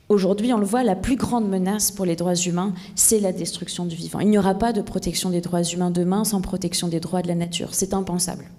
Aujourd'hui, on le voit, la plus grande menace pour les droits humains, c'est la destruction du vivant. Il n'y aura pas de protection des droits humains demain sans protection des droits de la nature. C'est impensable.